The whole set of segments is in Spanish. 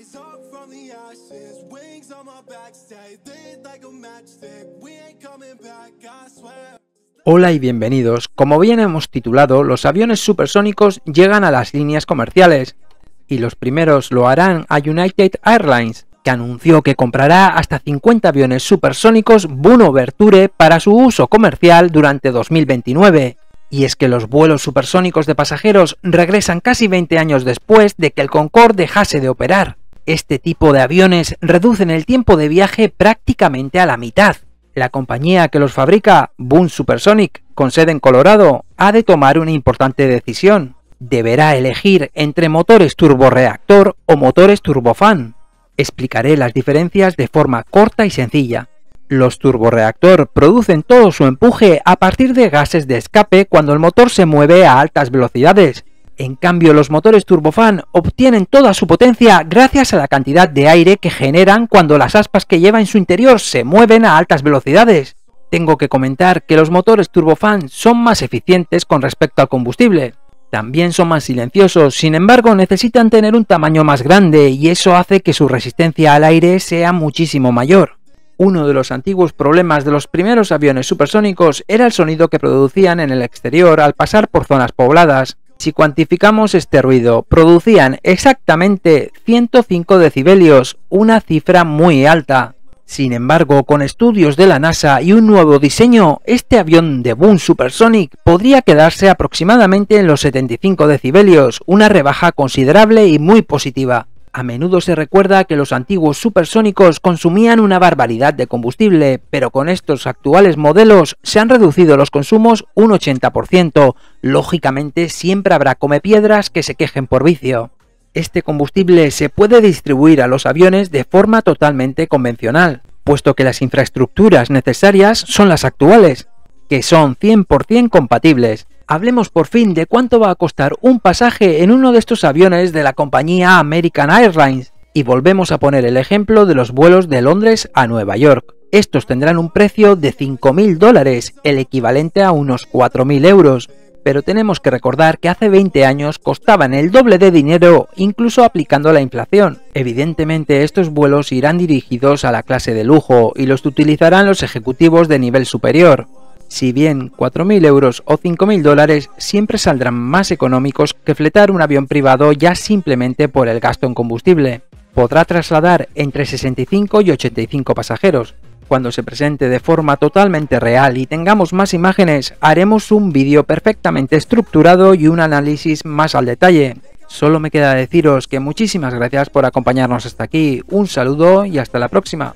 rise up from the ashes, wings on my back, stay lit like a matchstick. We ain't coming back, I swear. Hola y bienvenidos. Como bien hemos titulado, los aviones supersónicos llegan a las líneas comerciales y los primeros lo harán a United Airlines, que anunció que comprará hasta 50 aviones supersónicos Boom Overture para su uso comercial durante 2029. Y es que los vuelos supersónicos de pasajeros regresan casi 20 años después de que el Concorde dejase de operar. Este tipo de aviones reducen el tiempo de viaje prácticamente a la mitad. La compañía que los fabrica, Boom Supersonic, con sede en Colorado, ha de tomar una importante decisión. Deberá elegir entre motores turborreactor o motores turbofan. Explicaré las diferencias de forma corta y sencilla. Los turborreactor producen todo su empuje a partir de gases de escape cuando el motor se mueve a altas velocidades. En cambio, los motores turbofan obtienen toda su potencia gracias a la cantidad de aire que generan cuando las aspas que lleva en su interior se mueven a altas velocidades. Tengo que comentar que los motores turbofan son más eficientes con respecto al combustible. También son más silenciosos, sin embargo necesitan tener un tamaño más grande y eso hace que su resistencia al aire sea muchísimo mayor. Uno de los antiguos problemas de los primeros aviones supersónicos era el sonido que producían en el exterior al pasar por zonas pobladas. Si cuantificamos este ruido, producían exactamente 105 decibelios, una cifra muy alta. Sin embargo, con estudios de la NASA y un nuevo diseño, este avión de Boom Supersonic podría quedarse aproximadamente en los 75 decibelios, una rebaja considerable y muy positiva. A menudo se recuerda que los antiguos supersónicos consumían una barbaridad de combustible, pero con estos actuales modelos se han reducido los consumos un 80%. Lógicamente siempre habrá comepiedras que se quejen por vicio. Este combustible se puede distribuir a los aviones de forma totalmente convencional, puesto que las infraestructuras necesarias son las actuales, que son 100% compatibles. Hablemos por fin de cuánto va a costar un pasaje en uno de estos aviones de la compañía American Airlines, y volvemos a poner el ejemplo de los vuelos de Londres a Nueva York. Estos tendrán un precio de $5.000, el equivalente a unos 4.000 euros, pero tenemos que recordar que hace 20 años costaban el doble de dinero, incluso aplicando la inflación. Evidentemente estos vuelos irán dirigidos a la clase de lujo y los utilizarán los ejecutivos de nivel superior. Si bien 4.000 euros o 5.000 dólares siempre saldrán más económicos que fletar un avión privado ya simplemente por el gasto en combustible. Podrá trasladar entre 65 y 85 pasajeros. Cuando se presente de forma totalmente real y tengamos más imágenes, haremos un vídeo perfectamente estructurado y un análisis más al detalle. Solo me queda deciros que muchísimas gracias por acompañarnos hasta aquí, un saludo y hasta la próxima.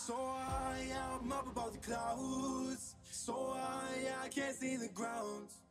Above the clouds, so high I can't see the ground.